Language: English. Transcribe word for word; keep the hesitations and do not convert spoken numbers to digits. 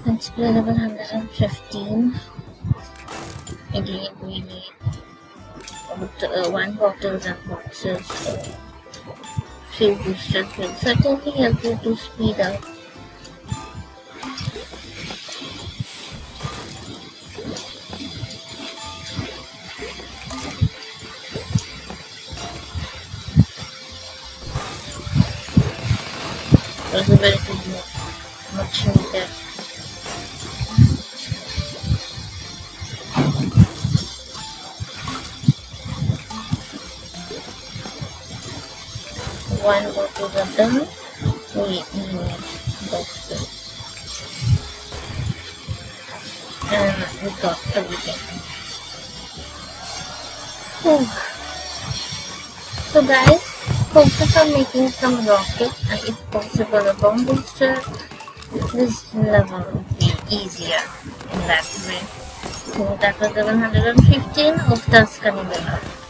Let's play level one hundred fifteen. Again, we need uh, one bottles and boxes. So few boosters will certainly help you to speed up. It was a very good move. Much needed. One bottle of them. We need boxes. And we got everything. Whew. So guys, focus on making some rockets and if possible a bomb booster. This level will be easier in that way. So that was level one hundred fifteen of Tuscany Villa.